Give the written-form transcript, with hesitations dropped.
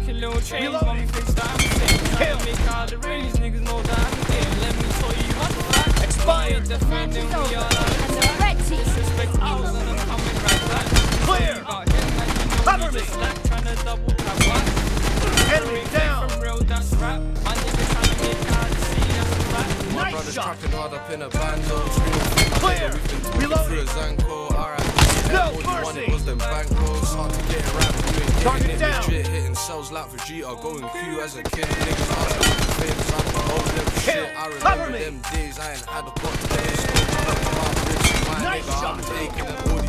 making little change. Mommy thinks that I'm insane. Trying to make out the range. Niggas know that I'm game. Let me tell you what's the Expired. Defending we are And the red team disrespect ours and I'm coming right back. Clear. Cover me. Trying to double tap what? Enemy down. From real, that's rap. My niggas trying to make out the scene. That's a fact. My Nice brother's shot. trapping hard up in a bando. Clear. Reloading. Through a Zanko, alright. No All you wanted mercy. was them bankrolls. Hard to get around. Target Getting down. legit, hitting cells like Vegeta. Going Q as a kid. Niggas asking for things. I'm the whole little shit. I Cover remember me. them days. I ain't had a pot to play. My Nice nigga, shot. I'm taking it.